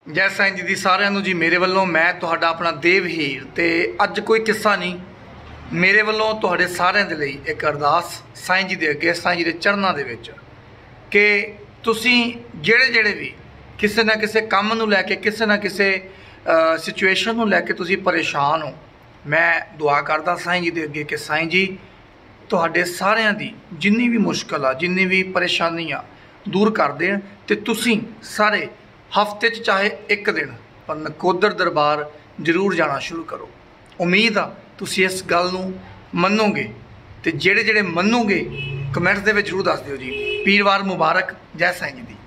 जय साईं जी दी सारिਆਂ ਨੂੰ जी मेरे ਵੱਲੋਂ मैं ਤੁਹਾਡਾ अपना देवहीर ਤੇ ਅੱਜ कोई किस्सा नहीं मेरे ਵੱਲੋਂ ਤੁਹਾਡੇ ਸਾਰਿਆਂ ਦੇ ਲਈ एक अरदास साईं जी ਦੇ ਅੱਗੇ साईं जी ਦੇ ਚਰਨਾਂ ਦੇ ਵਿੱਚ कि ਤੁਸੀਂ ਜਿਹੜੇ ਵੀ ਕਿਸੇ ਨਾ ਕਿਸੇ ਕੰਮ ਨੂੰ ਲੈ ਕੇ ਕਿਸੇ ਨਾ ਕਿਸੇ ਸਿਚੁਏਸ਼ਨ ਨੂੰ ਲੈ ਕੇ ਤੁਸੀਂ ਪਰੇਸ਼ਾਨ ਹੋ मैं दुआ करदा साईं जी दे अगे कि साईं जी तुहाडे सारिਆਂ ਦੀ जिन्नी भी मुश्किल आ जिन्नी भी परेशानी आ दूर कर देण ते तुसीं सारे हफ्ते च चाहे एक दिन पर नकोदर दरबार जरूर जाना शुरू करो। उम्मीद आ तुसीं इस गल नूं मन्नोगे ते जेड़े जेड़े मन्नोगे कमेंट्स दे विच जरूर दस दिओ जी। पीरवार मुबारक। जय साईं जी दी।